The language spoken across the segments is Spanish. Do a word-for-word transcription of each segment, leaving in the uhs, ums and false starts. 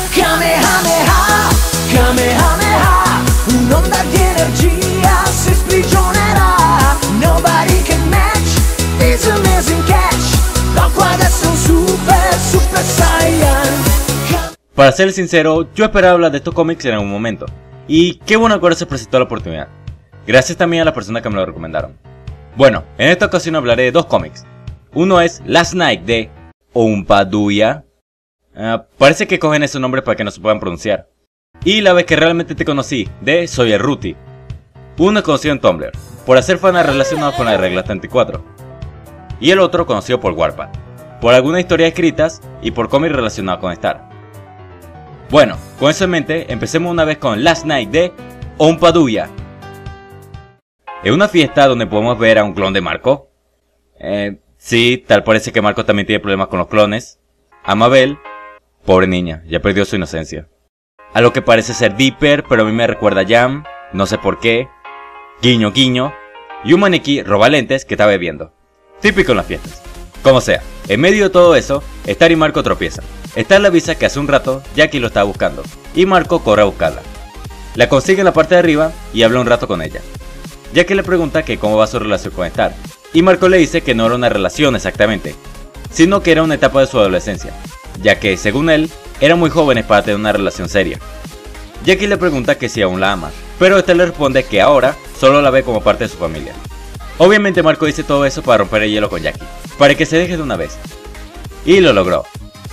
Kamehameha, Kamehameha, un'onda di energia si sprigionerà. Nobody can match this amazing catch. Goku adesso è un super, super saiyan. Para ser sincero, yo esperaba hablar de estos cómics en algún momento. Y qué bueno que ahora se presentó la oportunidad. Gracias también a las personas que me lo recomendaron. Bueno, en esta ocasión hablaré de dos cómics. Uno es Last Night de Ompaduya. Uh, parece que cogen ese nombre para que no se puedan pronunciar. Y La vez que realmente te conocí de Soy el Ruti. Uno es conocido en Tumblr por hacer fanas relacionados con la regla treinta y cuatro. Y el otro conocido por Wattpad, por algunas historias escritas y por cómics relacionados con Star. Bueno, con eso en mente, empecemos una vez con Last Night de Ompaduya. Es una fiesta donde podemos ver a un clon de Marco. Eh, sí, tal parece que Marco también tiene problemas con los clones. A Mabel, pobre niña, ya perdió su inocencia. A lo que parece ser Dipper, pero a mí me recuerda a Jam, no sé por qué. Guiño guiño. Y un maniquí robalentes que está bebiendo. Típico en las fiestas. Como sea, en medio de todo eso, Star y Marco tropiezan. Star le avisa que hace un rato Jackie lo estaba buscando, y Marco corre a buscarla. La consigue en la parte de arriba y habla un rato con ella. Jackie le pregunta que cómo va su relación con Star, y Marco le dice que no era una relación exactamente, sino que era una etapa de su adolescencia, ya que, según él, eran muy jóvenes para tener una relación seria. Jackie le pregunta que si aún la ama, pero Star le responde que ahora solo la ve como parte de su familia. Obviamente Marco dice todo eso para romper el hielo con Jackie, para que se deje de una vez. Y lo logró.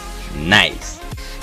Nice.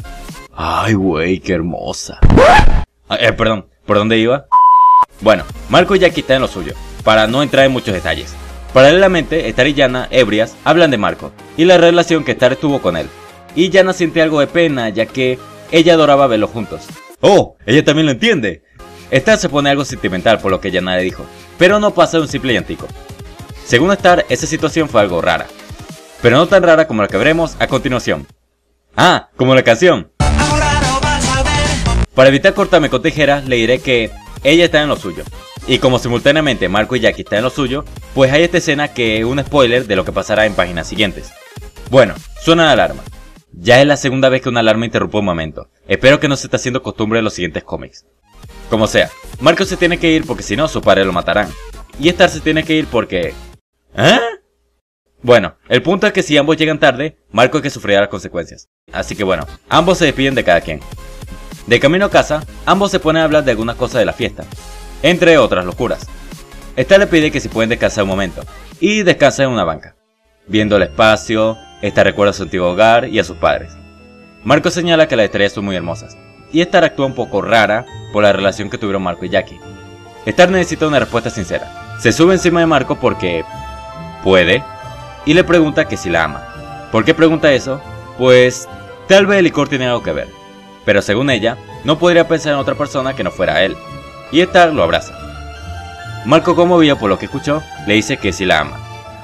Ay, güey, qué hermosa. Eh, perdón, ¿por dónde iba? Bueno, Marco y Jackie están en lo suyo, para no entrar en muchos detalles. Paralelamente, Star y Yana, ebrias, hablan de Marco, y la relación que Star tuvo con él. Y Yana siente algo de pena, ya que ella adoraba verlos juntos. ¡Oh! Ella también lo entiende. Star se pone algo sentimental por lo que Yana le dijo, pero no pasa de un simple llantico. Según Star, esa situación fue algo rara, pero no tan rara como la que veremos a continuación. Ah, como la canción. Ahora no vas a ver. Para evitar cortarme con tijeras, le diré que ella está en lo suyo. Y como simultáneamente Marco y Jackie están en lo suyo, pues hay esta escena que es un spoiler de lo que pasará en páginas siguientes. Bueno, suena la alarma. Ya es la segunda vez que una alarma interrumpe un momento. Espero que no se esté haciendo costumbre de los siguientes cómics. Como sea, Marco se tiene que ir porque si no, su padre lo matarán. Y Star se tiene que ir porque... ¿Eh? Bueno, el punto es que si ambos llegan tarde, Marco es que sufrirá las consecuencias. Así que bueno, ambos se despiden de cada quien. De camino a casa, ambos se ponen a hablar de algunas cosas de la fiesta, entre otras locuras. Star le pide que si pueden descansar un momento, y descansa en una banca. Viendo el espacio, Star recuerda a su antiguo hogar y a sus padres. Marco señala que las estrellas son muy hermosas, y Star actúa un poco rara por la relación que tuvieron Marco y Jackie. Star necesita una respuesta sincera. Se sube encima de Marco porque... puede, y le pregunta que si la ama. ¿Por qué pregunta eso? Pues tal vez el licor tiene algo que ver, pero según ella, no podría pensar en otra persona que no fuera él, y Star lo abraza. Marco, conmovido por lo que escuchó, le dice que sí la ama.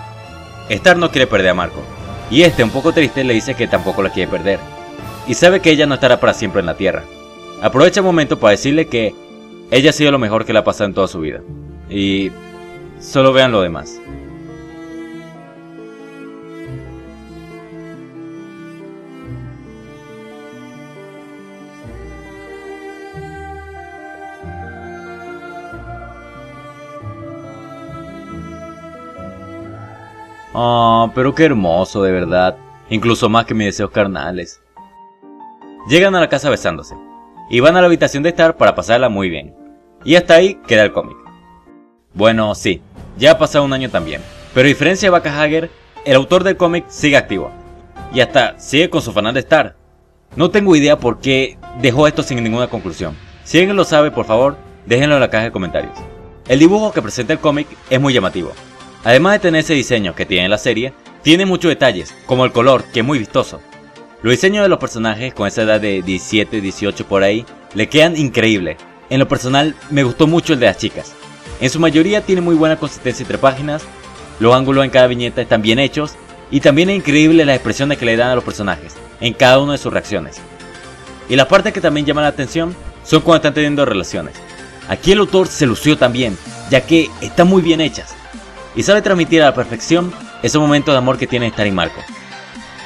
Star no quiere perder a Marco, y este, un poco triste, le dice que tampoco la quiere perder, y sabe que ella no estará para siempre en la tierra. Aprovecha el momento para decirle que ella ha sido lo mejor que le ha pasado en toda su vida, y solo vean lo demás. Ah, oh, pero qué hermoso, de verdad. Incluso más que mis deseos carnales. Llegan a la casa besándose, y van a la habitación de Star para pasarla muy bien. Y hasta ahí queda el cómic. Bueno, sí, ya ha pasado un año también, pero a diferencia de Vaca Hager, el autor del cómic sigue activo. Y hasta sigue con su fan de Star. No tengo idea por qué dejó esto sin ninguna conclusión. Si alguien lo sabe, por favor, déjenlo en la caja de comentarios. El dibujo que presenta el cómic es muy llamativo. Además de tener ese diseño que tiene la serie, tiene muchos detalles, como el color, que es muy vistoso. Los diseños de los personajes con esa edad de diecisiete, dieciocho por ahí, le quedan increíbles. En lo personal, me gustó mucho el de las chicas. En su mayoría tiene muy buena consistencia entre páginas, los ángulos en cada viñeta están bien hechos, y también es increíble las expresiones que le dan a los personajes, en cada una de sus reacciones. Y la parte que también llama la atención, son cuando están teniendo relaciones. Aquí el autor se lució también, ya que están muy bien hechas. Y sabe transmitir a la perfección esos momentos de amor que tiene Star y Marco.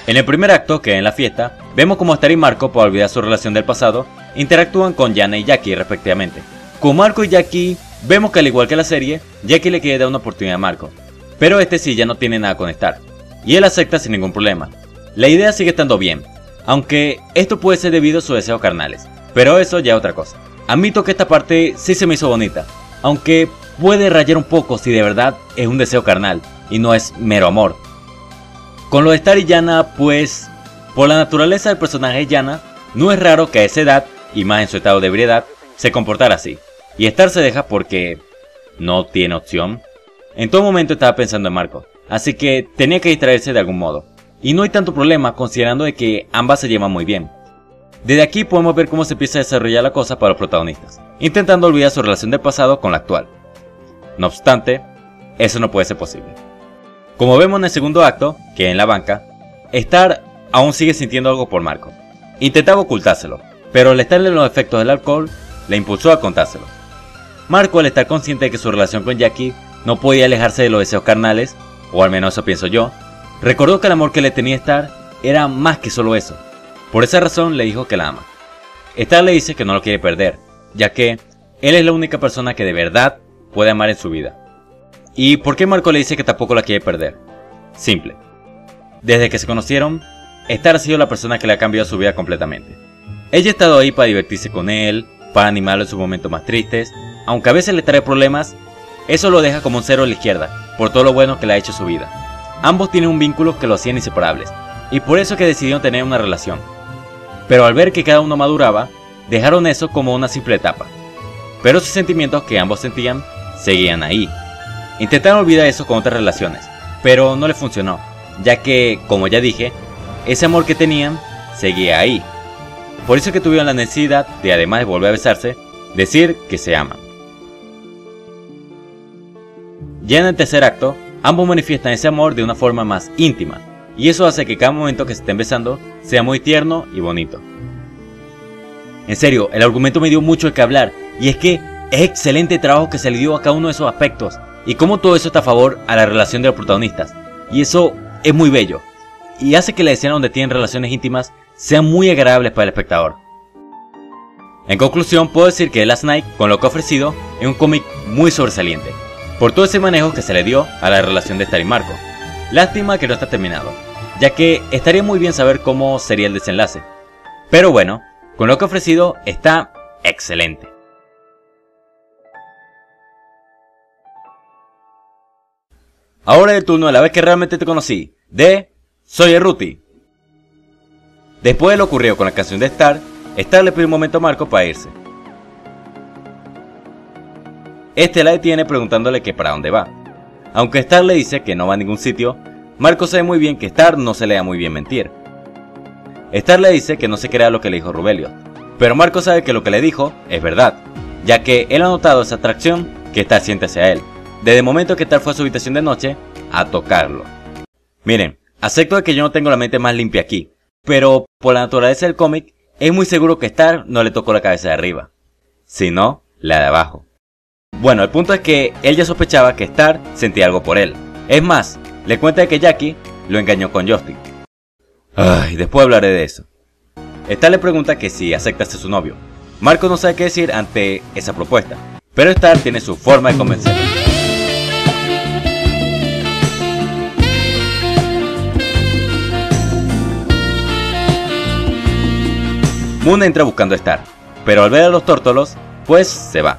En el primer acto, que es en la fiesta, vemos como Star y Marco, por olvidar su relación del pasado, interactúan con Yana y Jackie respectivamente. Con Marco y Jackie, vemos que al igual que la serie, Jackie le quiere dar una oportunidad a Marco, pero este sí ya no tiene nada con Star, y él acepta sin ningún problema. La idea sigue estando bien, aunque esto puede ser debido a sus deseos carnales, pero eso ya es otra cosa. Admito que esta parte sí se me hizo bonita, aunque puede rayar un poco si de verdad es un deseo carnal y no es mero amor. Con lo de Star y Yana, pues, por la naturaleza del personaje de Yana, no es raro que a esa edad, y más en su estado de ebriedad, se comportara así. Y Star se deja porque no tiene opción. En todo momento estaba pensando en Marco, así que tenía que distraerse de algún modo. Y no hay tanto problema considerando de que ambas se llevan muy bien. Desde aquí podemos ver cómo se empieza a desarrollar la cosa para los protagonistas, intentando olvidar su relación del pasado con la actual. No obstante, eso no puede ser posible. Como vemos en el segundo acto, que es en la banca, Star aún sigue sintiendo algo por Marco. Intentaba ocultárselo, pero al estar en los efectos del alcohol, le impulsó a contárselo. Marco, al estar consciente de que su relación con Jackie no podía alejarse de los deseos carnales, o al menos eso pienso yo, recordó que el amor que le tenía a Star era más que solo eso. Por esa razón le dijo que la ama. Star le dice que no lo quiere perder, ya que él es la única persona que de verdad puede amar en su vida. ¿Y por qué Marco le dice que tampoco la quiere perder? Simple. Desde que se conocieron, Star ha sido la persona que le ha cambiado su vida completamente. Ella ha estado ahí para divertirse con él, para animarlo en sus momentos más tristes, aunque a veces le trae problemas, eso lo deja como un cero a la izquierda, por todo lo bueno que le ha hecho su vida. Ambos tienen un vínculo que los hacían inseparables, y por eso que decidieron tener una relación. Pero al ver que cada uno maduraba, dejaron eso como una simple etapa. Pero sus sentimientos que ambos sentían, seguían ahí. Intentaron olvidar eso con otras relaciones, pero no les funcionó, ya que, como ya dije, ese amor que tenían, seguía ahí. Por eso que tuvieron la necesidad de, además de volver a besarse, decir que se aman. Ya en el tercer acto, ambos manifiestan ese amor de una forma más íntima, y eso hace que cada momento que se estén besando sea muy tierno y bonito. En serio, el argumento me dio mucho de qué hablar, y es que es excelente trabajo que se le dio a cada uno de esos aspectos, y cómo todo eso está a favor a la relación de los protagonistas, y eso es muy bello, y hace que la escena donde tienen relaciones íntimas sean muy agradables para el espectador. En conclusión, puedo decir que The Last Knight, con lo que ha ofrecido, es un cómic muy sobresaliente, por todo ese manejo que se le dio a la relación de Star y Marco. Lástima que no está terminado, ya que estaría muy bien saber cómo sería el desenlace. Pero bueno, con lo que ha ofrecido está excelente. Ahora es el turno de la vez que realmente te conocí, de Soy Ruti. Después de lo ocurrido con la canción de Star, Star le pide un momento a Marco para irse. Este la detiene preguntándole que para dónde va. Aunque Star le dice que no va a ningún sitio, Marco sabe muy bien que Star no se le da muy bien mentir. Star le dice que no se crea lo que le dijo Rubelios, pero Marco sabe que lo que le dijo es verdad, ya que él ha notado esa atracción que Star siente hacia él, desde el momento que Star fue a su habitación de noche a tocarlo. Miren, acepto de que yo no tengo la mente más limpia aquí, pero por la naturaleza del cómic, es muy seguro que Star no le tocó la cabeza de arriba, sino la de abajo. Bueno, el punto es que él ya sospechaba que Star sentía algo por él. Es más, le cuenta de que Jackie lo engañó con Justin. Ay, después hablaré de eso. Star le pregunta que si acepta ser su novio. Marco no sabe qué decir ante esa propuesta, pero Star tiene su forma de convencerlo. Moon entra buscando a Star, pero al ver a los tórtolos, pues se va.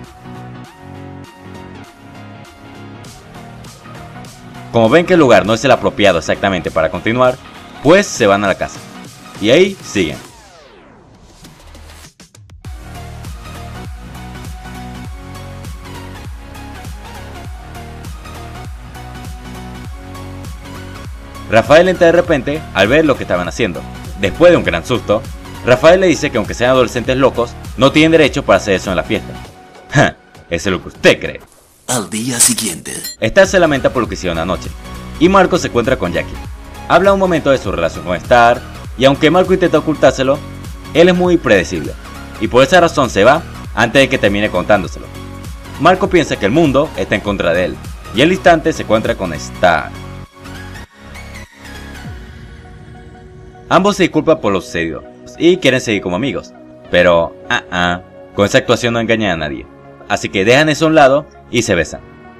Como ven que el lugar no es el apropiado exactamente para continuar, pues se van a la casa. Y ahí siguen. Rafael entra de repente al ver lo que estaban haciendo. Después de un gran susto, Rafael le dice que aunque sean adolescentes locos, no tienen derecho para hacer eso en la fiesta. Ja, eso es lo que usted cree. Al día siguiente, Star se lamenta por lo que hicieron anoche, y Marco se encuentra con Jackie. Habla un momento de su relación con Star, y aunque Marco intenta ocultárselo, él es muy predecible, y por esa razón se va antes de que termine contándoselo. Marco piensa que el mundo está en contra de él, y al instante se encuentra con Star. Ambos se disculpan por lo sucedido y quieren seguir como amigos, pero ah, ah, con esa actuación no engañan a nadie, así que dejan eso a un lado y se besan.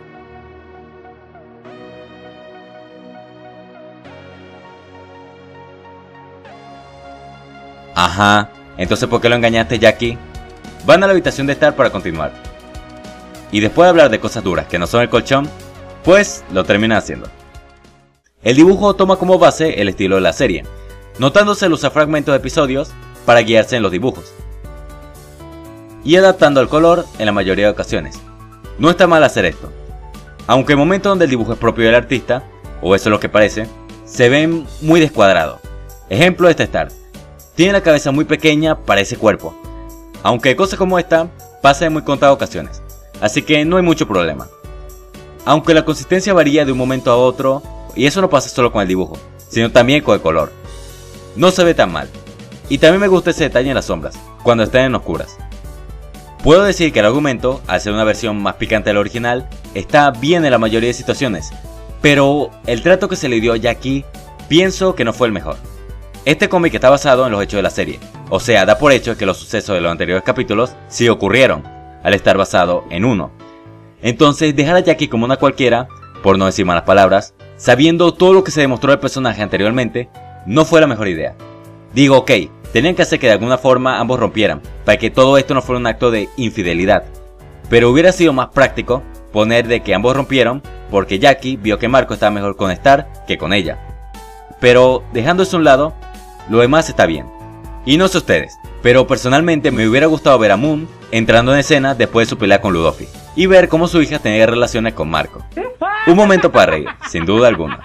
Ajá, entonces ¿por qué lo engañaste, Jackie? Van a la habitación de Star para continuar. Y después de hablar de cosas duras que no son el colchón, pues lo terminan haciendo. El dibujo toma como base el estilo de la serie, notándose el usar fragmentos de episodios para guiarse en los dibujos. Y adaptando el color en la mayoría de ocasiones. No está mal hacer esto. Aunque el momento donde el dibujo es propio del artista, o eso es lo que parece, se ven muy descuadrados. Ejemplo de este Star. Tiene la cabeza muy pequeña para ese cuerpo, aunque cosas como esta pasan en muy contadas ocasiones, así que no hay mucho problema. Aunque la consistencia varía de un momento a otro, y eso no pasa solo con el dibujo, sino también con el color. No se ve tan mal, y también me gusta ese detalle en las sombras, cuando están en oscuras. Puedo decir que el argumento, al ser una versión más picante del original, está bien en la mayoría de situaciones, pero el trato que se le dio a Jackie, pienso que no fue el mejor. Este cómic está basado en los hechos de la serie, o sea, da por hecho que los sucesos de los anteriores capítulos sí ocurrieron, al estar basado en uno. Entonces, dejar a Jackie como una cualquiera, por no decir malas palabras, sabiendo todo lo que se demostró del personaje anteriormente, no fue la mejor idea. Digo, ok, tenían que hacer que de alguna forma ambos rompieran, para que todo esto no fuera un acto de infidelidad. Pero hubiera sido más práctico poner de que ambos rompieron, porque Jackie vio que Marco estaba mejor con Star que con ella. Pero, dejando eso a un lado, lo demás está bien. Y no sé ustedes, pero personalmente me hubiera gustado ver a Moon entrando en escena después de su pelea con Ludovic y ver cómo su hija tenía relaciones con Marco. Un momento para reír, sin duda alguna.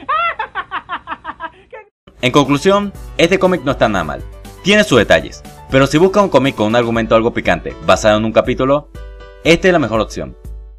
En conclusión, este cómic no está nada mal. Tiene sus detalles, pero si busca un cómic con un argumento algo picante basado en un capítulo, esta es la mejor opción.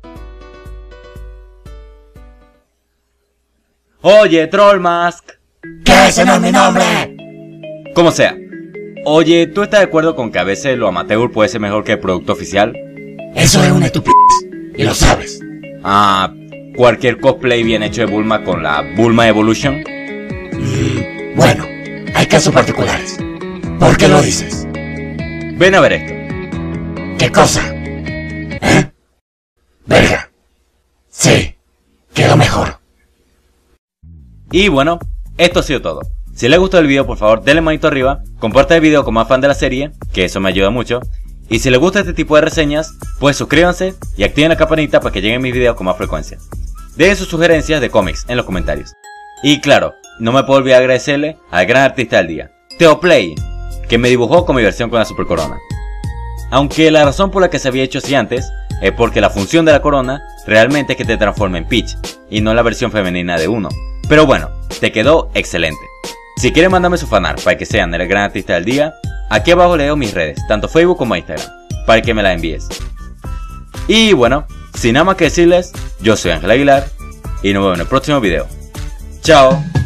Oye, Trollmask. ¿Qué? Ese no es mi nombre. Como sea. Oye, ¿tú estás de acuerdo con que a veces lo amateur puede ser mejor que el producto oficial? Eso es una estupidez. Y lo sabes. Ah, cualquier cosplay bien hecho de Bulma con la Bulma Evolution. Mm, bueno, hay casos particulares. ¿Por qué lo dices? Ven a ver esto. ¿Qué cosa? ¿Eh? Verga. Sí, quedó mejor. Y bueno, esto ha sido todo. Si les gustó el video, por favor denle manito arriba, compartan el video como más fan de la serie, que eso me ayuda mucho. Y si les gusta este tipo de reseñas, pues suscríbanse y activen la campanita para que lleguen mis videos con más frecuencia. Dejen sus sugerencias de cómics en los comentarios. Y claro, no me puedo olvidar agradecerle al gran artista del día, Teoplay, que me dibujó con mi versión con la super corona. Aunque la razón por la que se había hecho así antes, es porque la función de la corona realmente es que te transforme en Peach, y no la versión femenina de uno. Pero bueno, te quedó excelente. Si quieren mandarme su fanart para que sean el gran artista del día, aquí abajo les dejo mis redes, tanto Facebook como Instagram, para que me la envíes. Y bueno, sin nada más que decirles, yo soy Ángel Aguilar, y nos vemos en el próximo video. Chao.